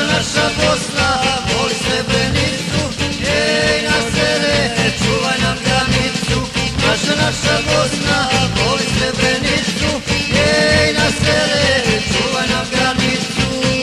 naša Bosna voli Srebrenicu, ej na sele, čuvaj nam granicu. Naša Bosna voli Srebrenicu, ej na sele, čuvaj nam granicu.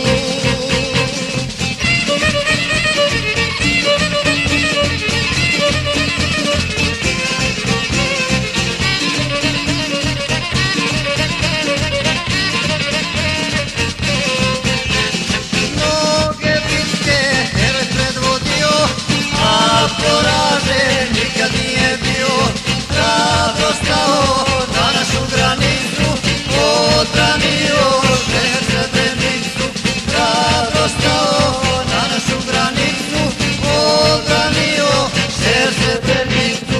Poražen nikad nije bio, hrabro stao na našu granicu, odbranio šeher Srebrenicu. Hrabro stao na našu granicu, odbranio šeher Srebrenicu.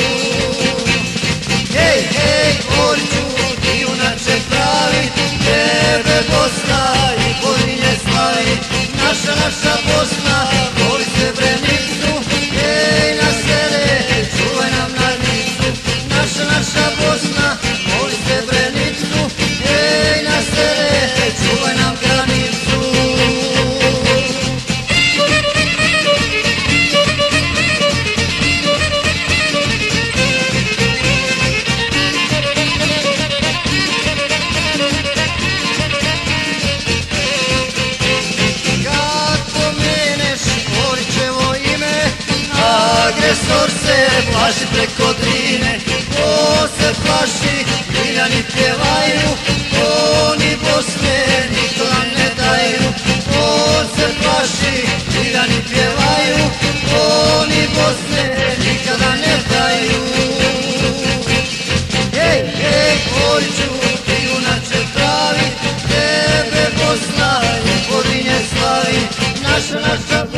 Hej, hej, Goriću, ti junače pravi, tebe Bosna i Podrinje slavi. Naša Bosna voli Srebrenicu, ej na sele, čuvaj nam granicu. Naša Bosna voli Srebrenicu, ej na sele, čuvaj nam granicu. Kad pomeneš Gorićevo ime, agresor se plaši preko Drine. Ko se plaši, Driljani pjevaju, oni Bosne nikto nam ne daju. On se plaši, Driljani pjevaju, oni Bosne nikada ne daju. Hej, hej, Goriću, ti junače pravi, tebe Bosna i Podrinje slavi. Naša